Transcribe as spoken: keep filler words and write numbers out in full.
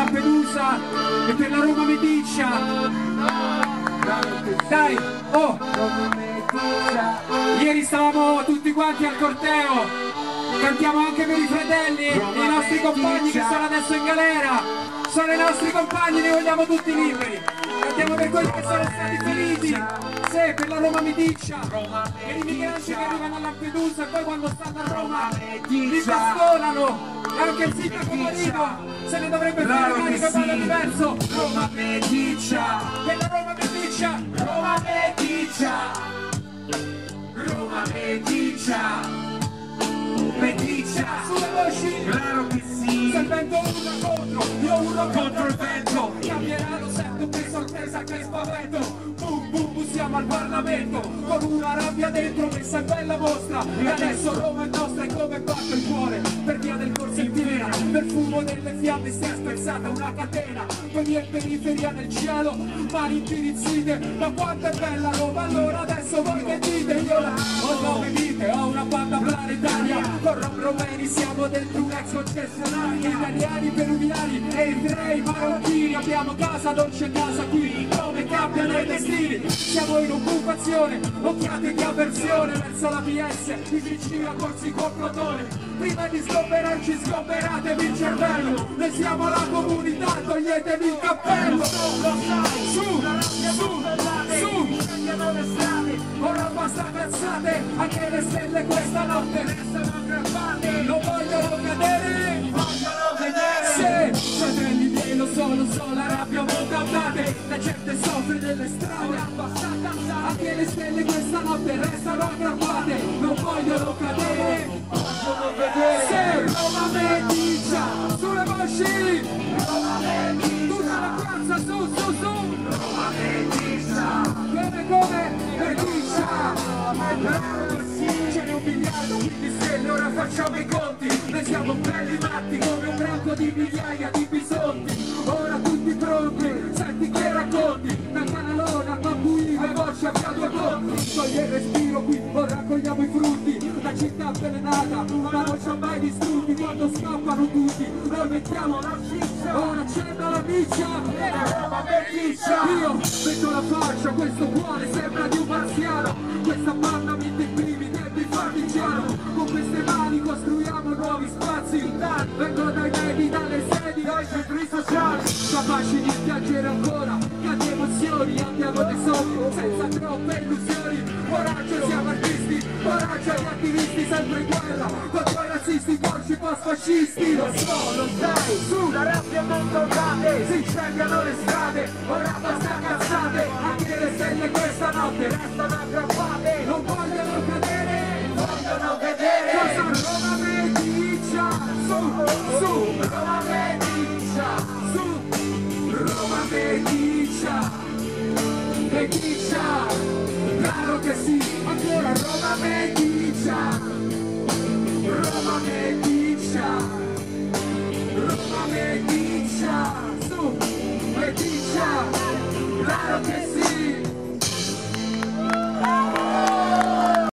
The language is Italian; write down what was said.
Lampedusa e per la Roma Meticcia. Dai, oh! Ieri stavamo tutti quanti al corteo, cantiamo anche per i fratelli, i nostri compagni che sono adesso in galera, sono i nostri compagni, li vogliamo tutti liberi, cantiamo per quelli che sono stati feriti, sì, per la Roma Meticcia, per i migranti che arrivano a Lampedusa e poi quando stanno a Roma li bastonano, e anche il sindaco Marino se ne dovrebbe fare carico in modo diverso. Roma Meticcia, per la Roma Meticcia, Roma Meticcia, Roma Meticcia, Meticcia, sulle voci, claro che sì, se il vento urla contro, io urlo contro il vento, cambierà, lo sento, che sorpresa, che spavento, boom boom, bussiamo al Parlamento, con una rabbia dentro messa in bella mostra, e adesso Roma è nostra e come batte il cuore, per via del corso in piena, nel fumo delle fiamme si è spezzata una catena, quindi è periferia nel cielo, mani indirizzite, ma quanto è bella Roma, allora adesso voi che dite, io la ho nove vite, ho una banda planetaria, con Rom Romeni siamo dentro un ex concessionario, italiani, peruviani, eritrei, marocchini, abbiamo casa, non c'è casa qui, come cambiano i destini, siamo in occupazione, occhiate di avversione verso la P S, i vicini a corsi col plotone, prima di sgomberarci sgomberatevi il cervello, noi siamo la comunità, toglietevi il cappello, su, su, su, cambiano le strade, ora basta cazzate, anche le stelle questa notte restano aggrappate, non vogliono cadere, vogliono vedere, sì, fratelli miei lo so, lo so, la rabbia monta ondate, la gente soffre delle strade, anche le stelle questa notte restano aggrappate, non vogliono cadere, vogliono vedere, sì, Roma Meticcia, sulle voci, Roma Meticcia, tutta la piazza, su, su, su, Roma Meticcia, come, come, Meticcia, ce n'è un miliardo di stelle, ora facciamo i conti, noi siamo belli matti come un branco di migliaia di bisonti, ora tutti pronti, senti che racconti, dal canalone al bambuino e voce a due conti, toglie il respiro qui, ora raccogliamo i frutti, la città avvelenata, ma non ci ha mai distrutti, quando scappano tutti, noi mettiamo la ciccia, ora accendo la miccia, e la Roma Meticcia, io metto la faccia, questo cuore sembra di un marziano, questa banda mi deprimi, tempi partigiano, con queste mani costruiamo nuovi spazi, vengo dai medi, dalle sedi, dai centri sociali, capaci di piangere ancora, grandi emozioni, andiamo dei sogni, senza troppe illusioni, coraggio siamo artisti, coraggio agli attivisti, sempre in guerra, contro i razzisti, porci post-fascisti, lo so, lo sai, su, la rabbia montondate, si incendiano le strade, ora basta cazzate, anche le stelle questa notte restano aggrappate, non vogliono cadere, vogliono vedere, cosa Roma Meticcia, su, su, Roma Meticcia, su, Roma Meticcia, Meticcia, claro che sì, ancora Roma Meticcia, Roma Meticcia, Roma Meticcia, su, Meticcia, claro che sì.